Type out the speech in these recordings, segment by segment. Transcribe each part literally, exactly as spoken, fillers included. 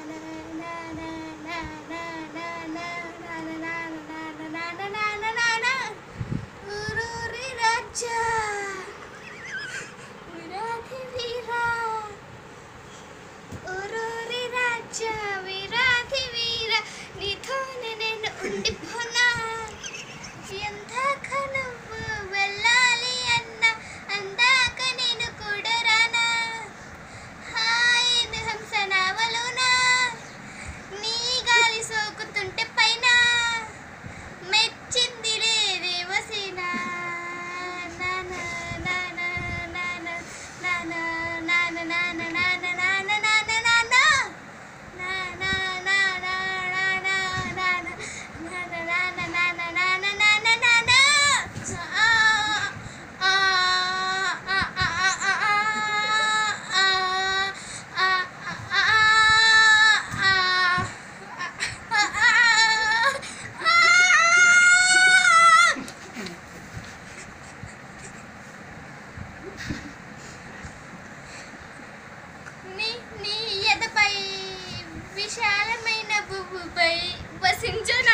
విశాలమైన భూమిపై వసించునా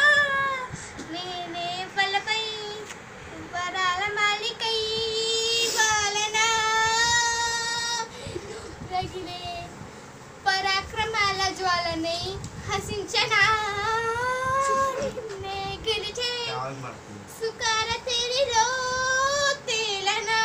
నేనే పలపై వరాల మాలికై వాలనా రగిలే పరాక్రమాల జ్వాలనై హసించనా నిన్నే గెలిచే సుకార తేరిలో తేలనా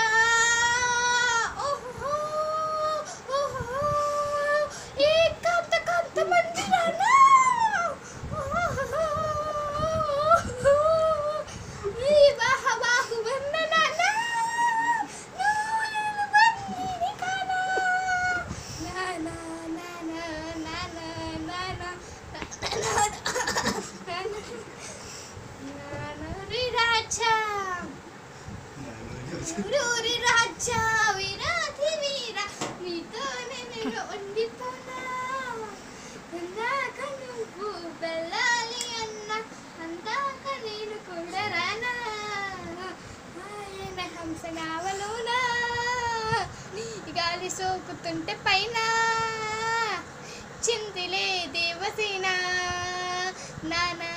ఊరూరి రాజా వీరాధి వీర నీతోనే నేను ఉండిపోనా అందాక నువ్వు వెళ్ళాలి అన్న అందాక నేను కూడా రానా ఆయన హంస నావలోనా నీ గాలి సోకుతుంటే పైన చిందిలే దేవసేన నానా